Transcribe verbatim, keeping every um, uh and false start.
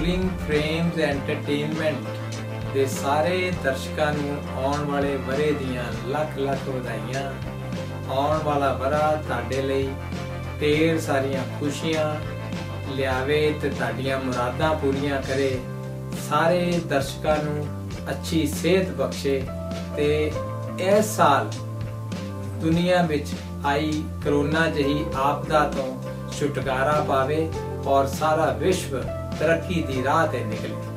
Rolling frames entertainment ਦੇ ਸਾਰੇ ਦਰਸ਼ਕਾਂ ਨੂੰ ਆਉਣ ਵਾਲੇ ਵਰੇ ਦੀਆਂ ਲੱਖ ਲੱਖ ਵਧਾਈਆਂ। ਆਉਣ ਵਾਲਾ ਵਰਾ ਤੁਹਾਡੇ ਲਈ ਢੇਰ ਸਾਰੀਆਂ ਖੁਸ਼ੀਆਂ ਲਿਆਵੇ ਤੇ ਤੁਹਾਡੀਆਂ ਮੁਰਾਦਾਂ ਪੂਰੀਆਂ ਕਰੇ। ਸਾਰੇ ਦਰਸ਼ਕਾਂ ਨੂੰ अच्छी सेहत बख्शे ते इस साल दुनिया विच आई करोना जही आपदा तो छुटकारा पावे और सारा विश्व तरक्की दी राह ते निकले।